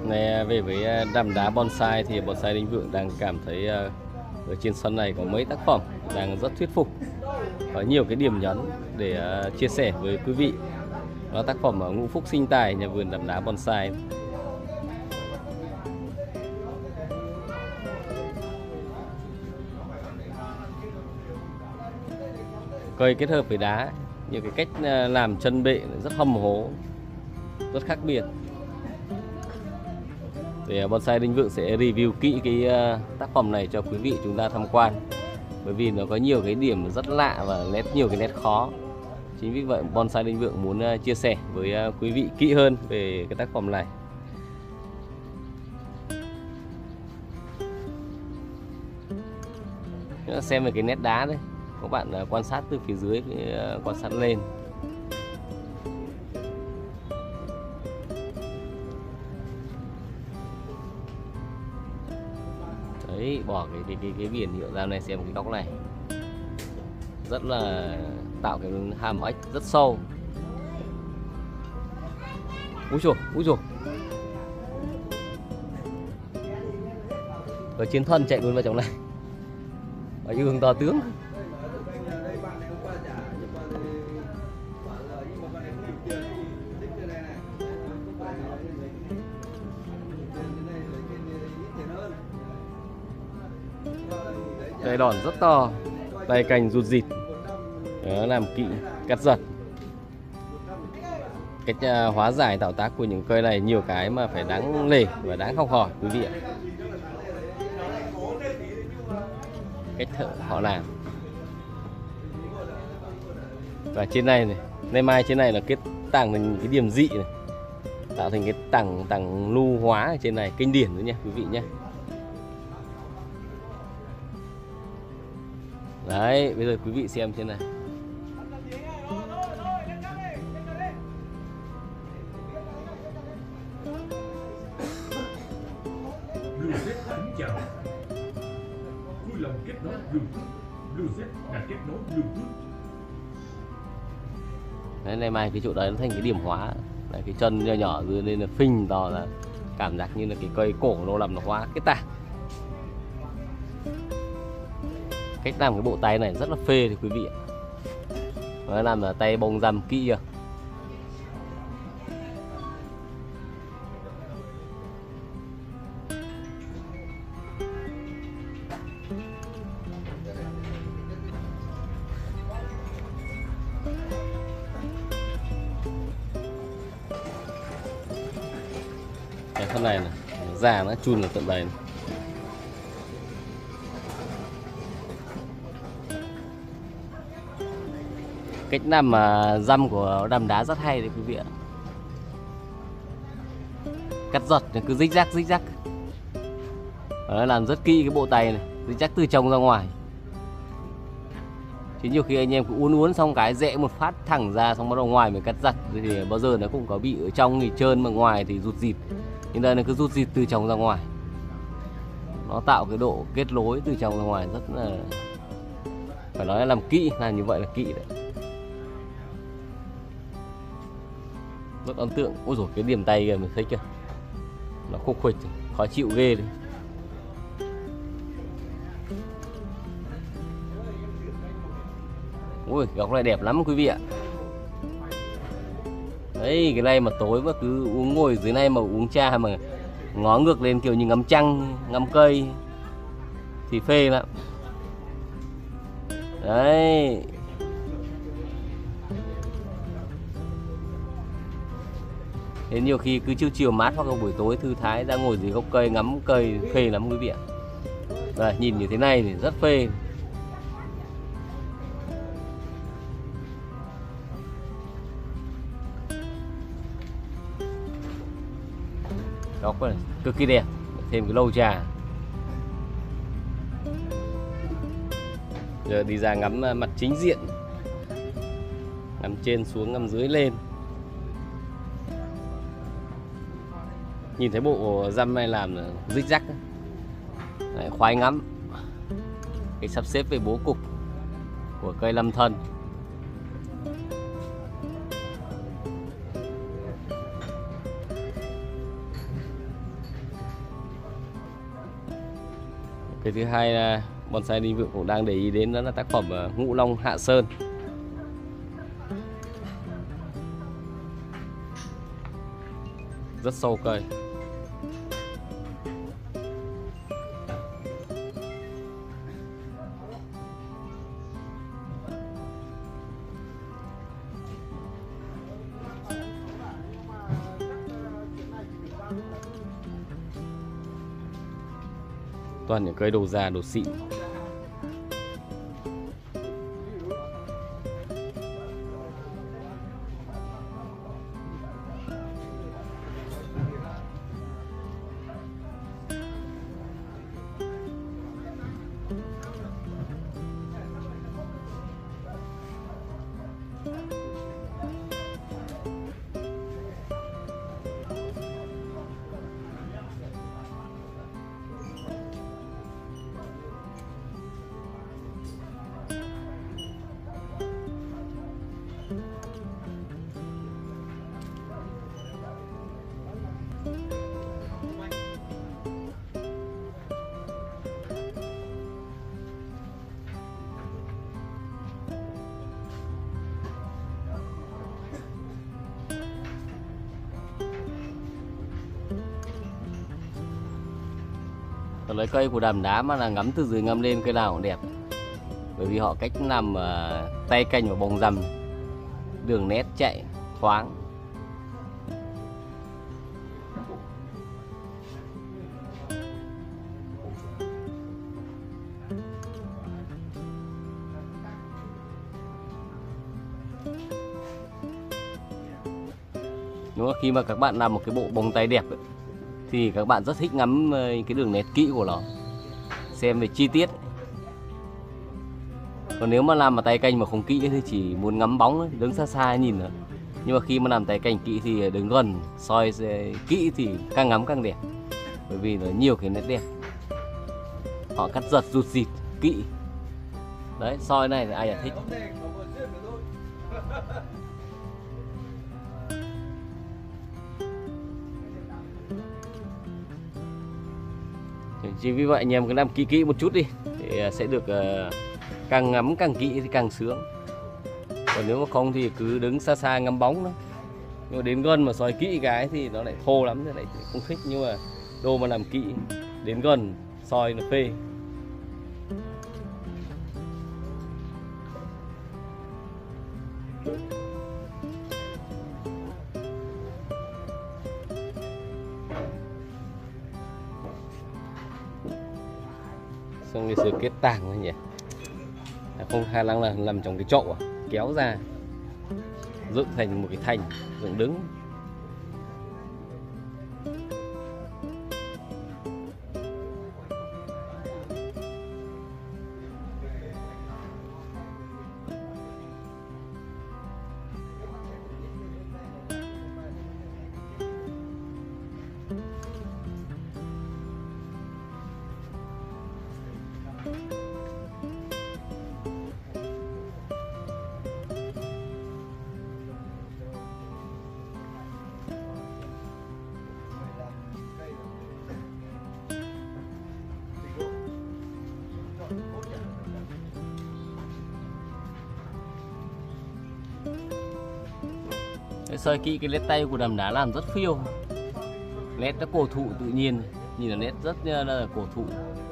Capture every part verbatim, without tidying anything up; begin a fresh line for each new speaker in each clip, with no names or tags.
Này, về với đầm đá bonsai thì Bonsai Đinh Vượng đang cảm thấy ở trên sân này có mấy tác phẩm đang rất thuyết phục, có nhiều cái điểm nhấn để chia sẻ với quý vị. Đó là tác phẩm ở Ngũ Phúc Sinh Tài, nhà vườn đầm đá bonsai. Cây kết hợp với đá, nhiều cái cách làm chân bệ rất hầm hố, rất khác biệt. Thì Bonsai Đinh Vượng sẽ review kỹ cái tác phẩm này cho quý vị chúng ta tham quan, bởi vì nó có nhiều cái điểm rất lạ và nét nhiều cái nét khó. Chính vì vậy Bonsai Đinh Vượng muốn chia sẻ với quý vị kỹ hơn về cái tác phẩm này. Xem về cái nét đá đấy, các bạn quan sát từ phía dưới, quan sát lên. Đấy, bỏ cái cái cái, cái biển hiệu ra này, xem cái góc này rất là tạo cái hàm ếch rất sâu. Úi dồi, úi dồi. Ở chiến thân chạy luôn vào trong này. Ở Dương to tướng. Cây đòn rất to, tay cành rụt rịt, đó, làm kỵ cắt giật. Cách uh, hóa giải tạo tác của những cây này nhiều cái mà phải đáng lề và đáng học hỏi quý vị ạ. Cách thợ họ làm. Và trên này này, nay mai trên này là kết tảng thành cái điểm dị này, tạo thành cái tảng tảng lưu hóa ở trên này, kinh điển nữa nha quý vị nhé. Đấy, bây giờ quý vị xem trên này.
Bluezet kính chào. Vui lòng kết nối Bluetooth. Bluezet đã kết nối Bluetooth.
Đấy, này mai cái chỗ đấy nó thành cái điểm hóa. Đấy, cái chân nhỏ nhỏ dưới lên là phình to là cảm giác như là cái cây cổ nó làm nó hóa cái tảng. Cách làm cái bộ tay này rất là phê thì quý vị ạ. Nó làm là tay bông răm kỹ chưa. Cái thân này này, da nó chun là tận đây này. Cách làm mà răm của đầm đá rất hay đấy quý vị ạ. Cắt giật cứ rích rắc rích rắc. Nó làm rất kỹ cái bộ tay này, rích rắc từ trong ra ngoài. Chứ nhiều khi anh em cứ uốn uốn xong cái rẽ một phát thẳng ra, xong bắt đầu ngoài mới cắt giật thì bao giờ nó cũng có bị ở trong thì trơn mà ngoài thì rụt rịt. Nhưng đây nó cứ rút rịt từ trong ra ngoài. Nó tạo cái độ kết nối từ trong ra ngoài rất là, phải nói là làm kỹ, làm như vậy là kỹ đấy. Rất ấn tượng. Ôi dồi, cái điểm tay kìa, mình thấy chưa, nó khúc khuỷch, khó chịu ghê đấy. Ui, góc này đẹp lắm quý vị ạ. Đấy, cái này mà tối mà cứ uống ngồi dưới này mà uống trà mà ngó ngược lên kiểu như ngắm trăng, ngắm cây thì phê lắm. Đấy. Thế nhiều khi cứ chiều chiều mát hoặc là buổi tối thư thái ra ngồi dưới gốc cây ngắm cây phê lắm quý vị ạ. Đây, nhìn như thế này thì rất phê. Góc này cực kỳ đẹp, thêm cái lâu trà. Giờ đi ra ngắm mặt chính diện, ngắm trên xuống, ngắm dưới lên. Nhìn thấy bộ răm này làm rích rắc, đấy, khoái ngắm. Cái sắp xếp về bố cục của cây lâm thân. Cái thứ hai là bonsai Linh Vượng cũng đang để ý đến đó là tác phẩm Ngũ Long Hạ Sơn. Rất sâu cây. Toàn những cây đồ già, đồ xịn. Còn lấy cây của đàm đá mà là ngắm từ dưới ngắm lên cây nào cũng đẹp. Bởi vì họ cách làm uh, tay canh và bông rằm, đường nét chạy thoáng. Đúng không? Khi mà các bạn làm một cái bộ bông tay đẹp ấy, thì các bạn rất thích ngắm cái đường nét kỹ của nó, xem về chi tiết. Còn nếu mà làm mà tay canh mà không kỹ thì chỉ muốn ngắm bóng ấy, đứng xa xa nhìn nữa. Nhưng mà khi mà làm tay canh kỹ thì đứng gần soi kỹ thì càng ngắm càng đẹp, bởi vì nó nhiều cái nét đẹp. Họ cắt giật rụt rịt kỹ. Đấy, soi này thì ai là thích. Chỉ vì vậy anh em cứ làm kỹ kỹ một chút đi thì sẽ được uh, càng ngắm càng kỹ thì càng sướng. Còn nếu mà không thì cứ đứng xa xa ngắm bóng đó. Nhưng mà đến gần mà soi kỹ cái thì nó lại thô lắm, thì lại không thích. Nhưng mà đồ mà làm kỹ, đến gần soi nó phê. Xong cái sự kết tàng thôi nhỉ, à, không hay là làm trong cái chậu à? Kéo ra dựng thành một cái thành dựng đứng. Soi kỹ cái nét tay của đàm đá làm rất phiêu, nét nó cổ thụ tự nhiên, nhìn là nét rất là cổ thụ.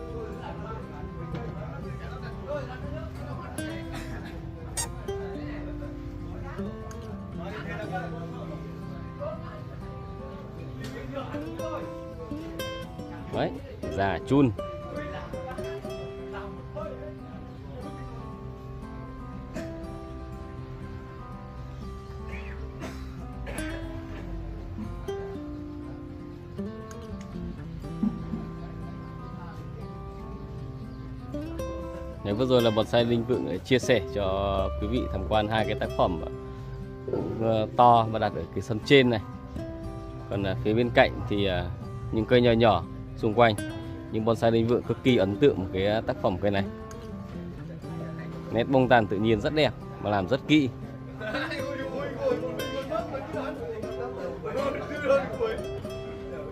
Đấy, già chun. Đấy, vừa rồi là bonsai Linh Vượng chia sẻ cho quý vị tham quan hai cái tác phẩm to và đặt ở cái sân trên này. Còn phía bên cạnh thì những cây nhỏ nhỏ xung quanh. Nhưng bonsai Linh Vượng cực kỳ ấn tượng một cái tác phẩm cây này. Nét bông tàn tự nhiên rất đẹp mà làm rất kỹ.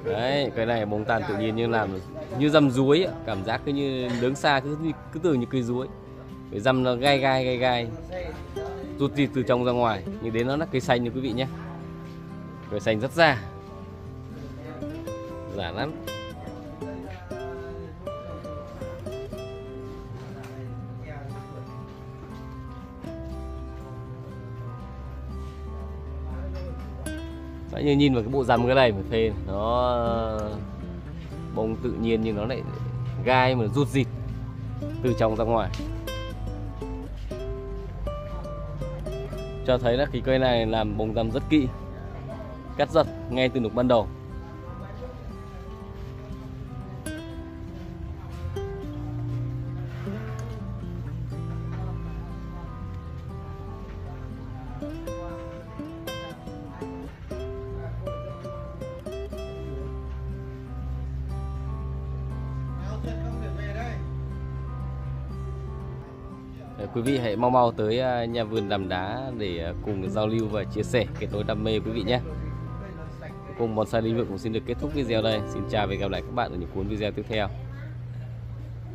Đấy, cái này bông tàn tự nhiên như làm như dăm ruối ạ. Cảm giác cứ như đứng xa cứ cứ tưởng như cây ruối. Cái dăm nó gai gai gai gai, rụt rịt từ trong ra ngoài. Nhưng đến nó là cây xanh như quý vị nhé. Cây xanh rất già, già lắm. Đấy, như nhìn vào cái bộ răm cái này mà phê, nó bông tự nhiên nhưng nó lại gai mà rụt rịt từ trong ra ngoài, cho thấy là cái cây này làm bông răm rất kỹ, cắt giật ngay từ lúc ban đầu. Quý vị hãy mau mau tới nhà vườn làm đá để cùng giao lưu và chia sẻ cái nỗi đam mê quý vị nhé. Cùng Bonsai Linh Vượng cũng xin được kết thúc video đây. Xin chào và hẹn gặp lại các bạn ở những cuốn video tiếp theo.